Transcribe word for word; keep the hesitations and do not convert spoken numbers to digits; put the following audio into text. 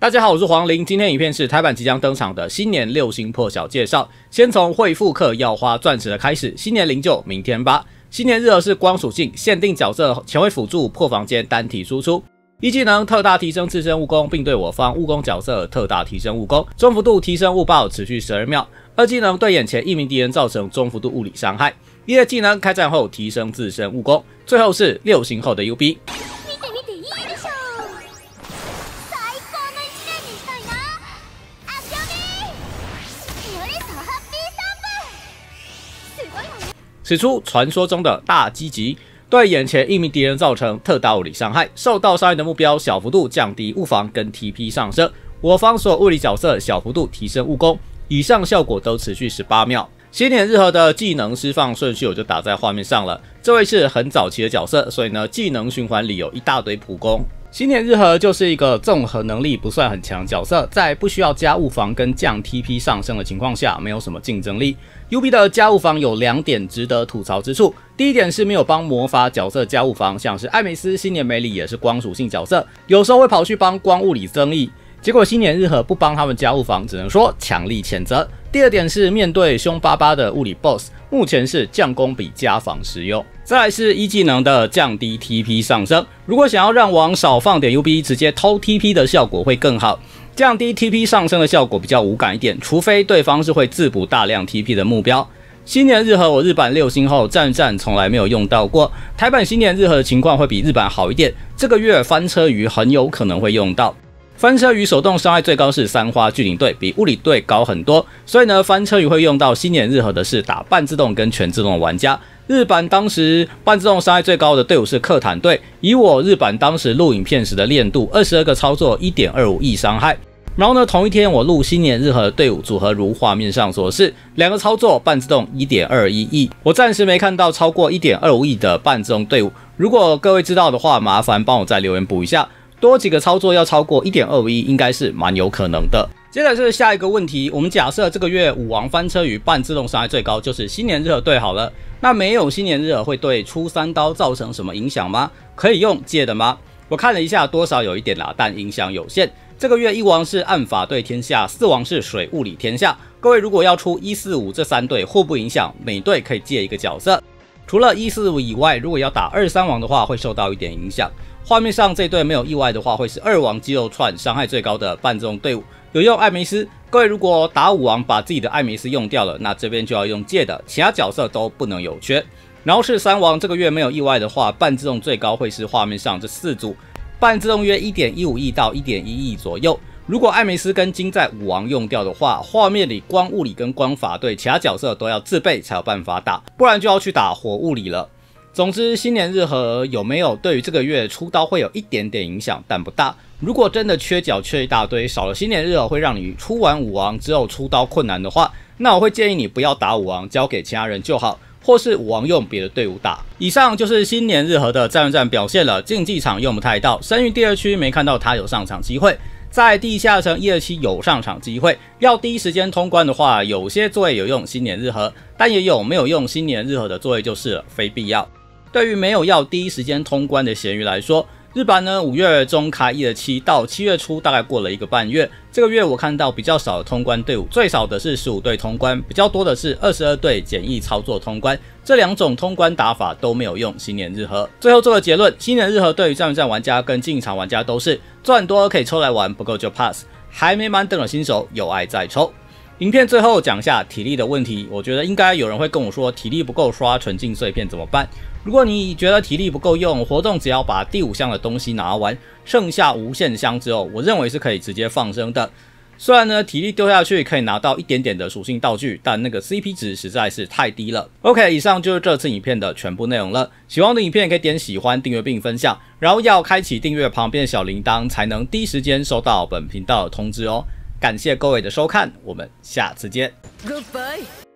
大家好，我是黄林。今天影片是台版即将登场的新年六星破晓介绍。先从会复刻要花钻石的开始，新年零就明天吧。新年日额是光属性，限定角色前卫辅助破房间单体输出。一技能特大提升自身物攻，并对我方务攻角色特大提升物攻，中幅度提升物爆，持续十二秒。二技能对眼前一名敌人造成中幅度物理伤害。一的技能开战后提升自身物攻。最后是六星后的 U B。 使出传说中的大击击，对眼前一名敌人造成特大物理伤害，受到伤害的目标小幅度降低物防跟 T P 上升，我方所有物理角色小幅度提升物攻，以上效果都持续十八秒。新年日和的技能释放顺序我就打在画面上了，这位是很早期的角色，所以呢技能循环里有一大堆普攻。新年日和就是一个综合能力不算很强的角色，在不需要加物防跟降 T P 上升的情况下，没有什么竞争力。U B 的加物防有两点值得吐槽之处，第一点是没有帮魔法角色加物防，像是艾美斯、新年美里也是光属性角色，有时候会跑去帮光物理增益，结果新年日和不帮他们加物防，只能说强力谴责。第二点是面对凶巴巴的物理 B O S S， 目前是降攻比加防实用。再来是一技能的降低 T P 上升，如果想要让王少放点 U B 直接偷 T P 的效果会更好。降低 T P 上升的效果比较无感一点，除非对方是会自补大量 T P 的目标。新年日和我日版六星后战战从来没有用到过，台版新年日和的情况会比日版好一点，这个月翻车鱼很有可能会用到。翻车鱼手动伤害最高是三花巨灵队，比物理队高很多，所以呢翻车鱼会用到新年日和的是打半自动跟全自动的玩家。日版当时半自动伤害最高的队伍是克坦队，以我日版当时录影片时的练度，二十二个操作 一点二五亿伤害。然后呢，同一天我录新年日和的队伍组合如画面上所示，两个操作半自动 一点二一亿，我暂时没看到超过 一点二五亿的半自动队伍。如果各位知道的话，麻烦帮我再留言补一下。多几个操作要超过 一点二五亿，应该是蛮有可能的。接着是下一个问题，我们假设这个月武王翻车与半自动伤害最高就是新年日和队好了，那没有新年日和会对出三刀造成什么影响吗？可以用借的吗？我看了一下，多少有一点啦，但影响有限。这个月一王是暗法对天下，四王是水物理天下。各位如果要出一四五这三队，互不影响，每队可以借一个角色。除了一四五以外，如果要打二三王的话，会受到一点影响。画面上这队没有意外的话，会是二王肌肉串伤害最高的半自动队伍，有用艾梅斯。各位如果打五王把自己的艾梅斯用掉了，那这边就要用借的，其他角色都不能有缺。然后是三王，这个月没有意外的话，半自动最高会是画面上这四组，半自动约 一点一五亿到 一点一亿左右。如果艾梅斯跟金在五王用掉的话，画面里光物理跟光法队其他角色都要自备才有办法打，不然就要去打火物理了。总之，新年日和有没有对于这个月出刀会有一点点影响，但不大。如果真的缺角缺一大堆，少了新年日和会让你出完五王之后出刀困难的话，那我会建议你不要打五王，交给其他人就好，或是五王用别的队伍打。以上就是新年日和的战略战表现了，竞技场用不太到，生育第二区没看到他有上场机会。在地下城一二七有上场机会，要第一时间通关的话，有些座位有用新年日和，但也有没有用新年日和的座位就是了，非必要。对于没有要第一时间通关的咸鱼来说，日版呢五月中开一二七到七月初大概过了一个半月，这个月我看到比较少的通关队伍，最少的是十五队通关，比较多的是二十二队简易操作通关，这两种通关打法都没有用新年日和。最后做个结论，新年日和对于战略战玩家跟进场玩家都是赚多可以抽来玩，不够就 pass， 还没满等的新手有爱再抽。影片最后讲一下体力的问题，我觉得应该有人会跟我说体力不够刷纯净碎片怎么办？如果你觉得体力不够用，活动只要把第五项的东西拿完，剩下无限箱之后，我认为是可以直接放生的。虽然呢体力丢下去可以拿到一点点的属性道具，但那个 C P 值实在是太低了。OK， 以上就是这次影片的全部内容了。喜欢的影片可以点喜欢、订阅并分享，然后要开启订阅旁边的小铃铛，才能第一时间收到本频道的通知哦。感谢各位的收看，我们下次见。Goodbye。